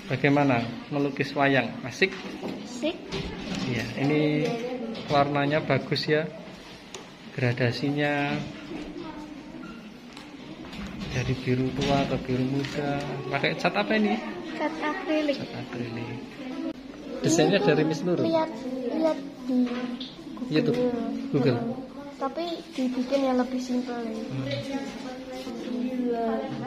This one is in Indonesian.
Bagaimana melukis wayang? Asik? Asik. Iya, ini warnanya bagus ya. Gradasinya dari biru tua ke biru muda. Pakai cat apa ini? Cat akrilik. Cat akrilik. Desainnya dari Miss Nurul. Lihat di YouTube, Google. Tapi dibikin yang lebih simpel.